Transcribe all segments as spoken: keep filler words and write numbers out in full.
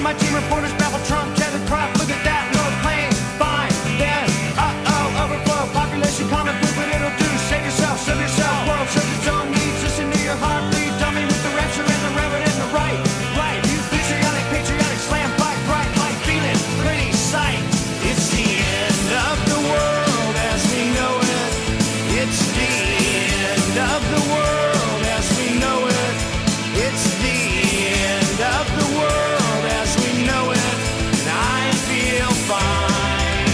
my team reporters babble Trump, Kevin Crop, look at that, no plane, fine, then, uh-oh, overflow, population common food, but it'll do, save yourself, serve yourself, world serves its own needs, listen to your heartbeat, dummy with the rapture and the reverend and the right, right, you patriotic, patriotic, slam, fight, right, like feeling, pretty sight, it's the end of the world as we know it, it's the end of the world as we know it, it's the end of the world as we know it, and I feel fine.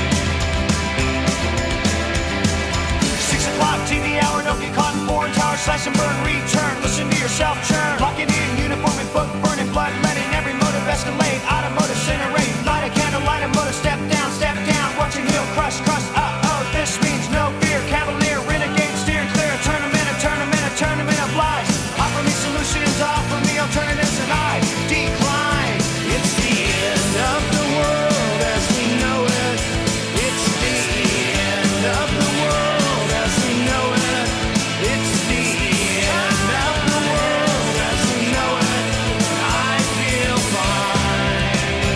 Six o'clock, T V hour, no get caught in foreign tower, slash and burn, return, listen to yourself churn, locking in, uniform and book, burning blood, letting every motive escalate, automotive incinerate, light a candle, light a motor, step down, step down, watching heel crush, crush, uh-oh, this means no fear, cavalier, renegade, steering clear, a tournament, a tournament, a tournament of lies, offer me solutions, offer me alternatives, and I decline. It's the end of the world as we know it, it's the end of the world as we know it, it's the end of the world as we know it, and I feel fine.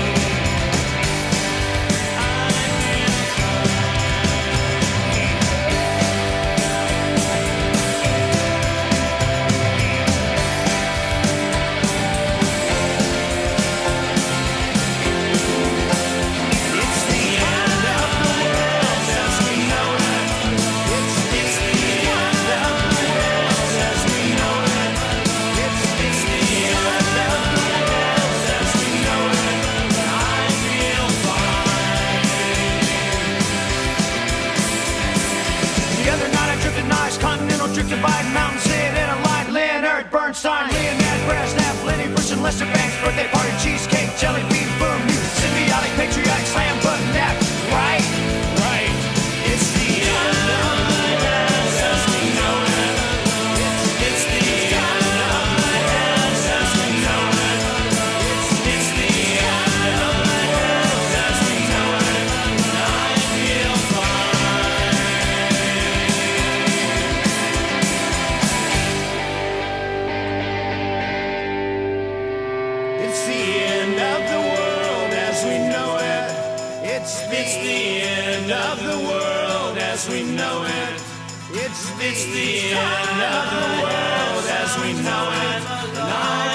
I feel It's the end of the world as we know it. It's the end of the world as we know it. It's the end of the world as we know it. I feel fine. The other night I drifted nice, continental drift divide, mountains hit in a line, Leonard Bernstein, Leonard Brezhnev, Lenny Bruce and Lester Banks, birthday party, cheesecake, jelly bean, boom, you symbiotic, patriotic, slam button, that, right, right. It's the end of the world as we know it. It's, it's the end of the world as we know it. It's, it's the end of the world as we know it. And I feel fine. It's the end of the world as we know it. It's, it's the end of the world as we know it. It's, it's the end of the world as we know it. And I